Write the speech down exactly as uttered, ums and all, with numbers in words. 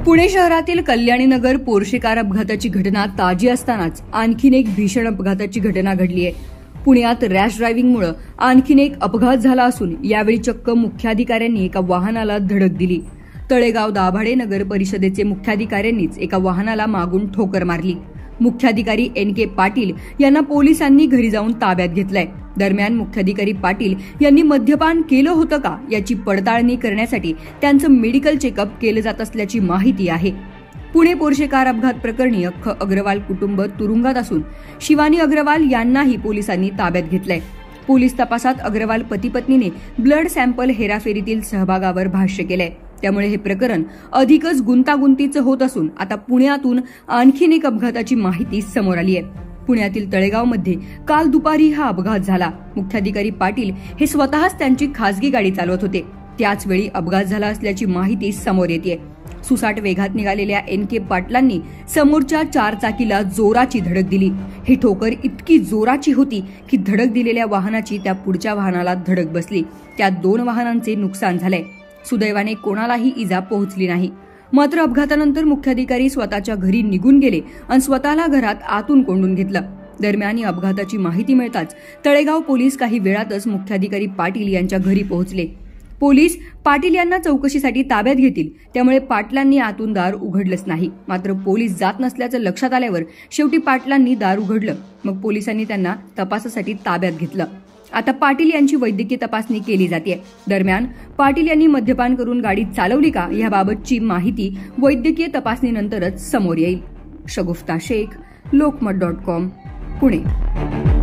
पुणे शहरातील Kalyani Nagar Porsche car अपघाताची घटना ताजी असतानाच आणखीन एक भीषण अपघाताची घटना घडली आहे। पुण्यात रॅश ड्रायव्हिंगमुळे आणखीन एक अपघात झाला असून यावेळी चक्क मुख्याधिकाऱ्यांनी एका वाहनाला धडक दिली। तळेगाव दाभाडे नगर परिषदेचे मुख्याधिकाऱ्यांनीच एका वाहनाला मागून ठोकर मारली। मुख्याधिकारी एन के पाटील यांना पोलिसांनी घरी जाऊन ताब्यात घेतलंय। दरम्यान मुख्याधिकारी पाटील यांनी मद्यपान केलं होतं का याची पडताळणी करण्यासाठी त्यांचं मेडिकल चेकअप केलं जात असल्याची माहिती आहे। पुणे पोर्शे कार अपघात प्रकरणी अख्खं अग्रवाल कुटुंब तुरुंगात असून शिवानी अग्रवाल यांनाही पोलिसांनी ताब्यात घेतलंय। पोलीस तपासात अग्रवाल पती पत्नीने ब्लड सॅम्पल हेराफेरीतील सहभागावर भाष्य केलंय। त्यामुळे हे प्रकरण अधिकच गुंतागुंतीचं होत असून आता पुण्यातून आणखीन एक अपघाताची माहिती समोर आली आहे। पुण्यातील तळेगावमध्ये काल दुपारी हा अपघात झाला। मुख्याधिकारी पाटील हे स्वतःच त्यांची खासगी गाडी चालवत होते, त्याच वेळी अपघात झाला असल्याची माहिती समोर येते। सुसाट वेगात निघालेल्या एन के पाटलांनी समोरच्या चारचाकीला जोराची धडक दिली। ही ठोकर इतकी जोराची होती की धडक दिलेल्या वाहनाची त्या पुढच्या वाहनाला धडक बसली। त्यात दोन वाहनांचे नुकसान झाले। सुदैवाने कोणालाही इजा पोहोचली नाही। मात्र अपघातानंतर मुख्याधिकारी स्वतःच्या घरी निघून गेले आणि स्वतःला घरात आतून कोंडून घेतलं। दरम्यान या अपघाताची माहिती मिळताच तळेगाव पोलीस काही वेळातच मुख्याधिकारी पाटील यांच्या घरी पोहोचले। पोलीस पाटील यांना चौकशीसाठी ताब्यात घेतील, त्यामुळे पाटलांनी आतून दार उघडलंच नाही। मात्र पोलीस जात नसल्याचं लक्षात आल्यावर शेवटी पाटलांनी दार उघडलं। मग पोलिसांनी त्यांना तपासासाठी ताब्यात घेतलं। आता पाटील यांची वैद्यकीय तपासणी केली जाते। दरम्यान पाटील यांनी मद्यपान करून गाडी चालवली का याबाबतची माहिती वैद्यकीय तपासणीनंतरच समोर येईल। Shagufta Shaikh, Lokmat dot com, Pune.